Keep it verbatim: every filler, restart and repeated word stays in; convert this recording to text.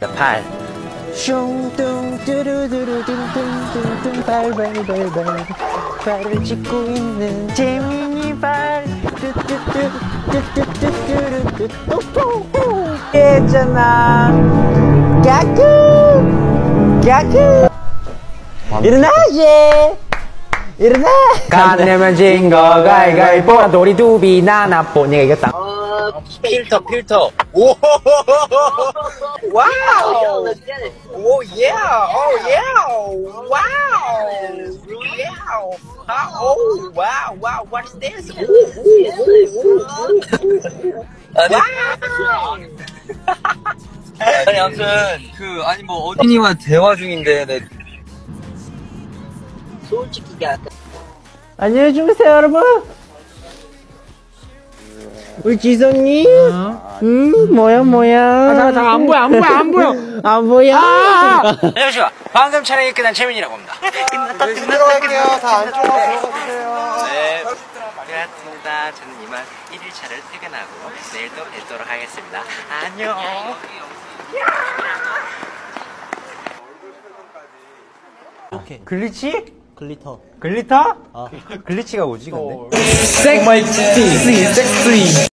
팔. 슝뚱 뚜루두루둥둥둥둥 발발발발 발을 짚고 있는 재민이 발 뚜뚜뚜뚜뚜뚜뚜뚜뚜 했잖아. 까꾸 까꾸 일어나지 일어나. 가내면 진거 가위가위보 놀이두비 나나보. 내가 이겼다. 어, 필터 필터. 오 와우. 오 예. 오 예. 와우. 예. 오 와우 와우. What's this? 아니. 아니 아무튼 그 아니 뭐 어린이와 대화 중인데 네. 솔직히 아까 안녕히 주무세요 여러분. 우리 지성이 어? 음 뭐야 뭐야. 아, 잠깐 잠깐 안 보여 안 보여 안 보여 안 보여. 아! 잠시만 방금 촬영이 끝난 최민이라고 합니다. 끝났다 끝났다 들어갈게요. 다 안쪽으로 들어가주세요. 네 반갑습니다. 저는 이만 일 일차를 퇴근하고 내일 또 뵙도록 하겠습니다. 안녕. 오케이. 글리치? 글리터. 글리터? 어. 글리치가 뭐지 근데? 섹시 섹시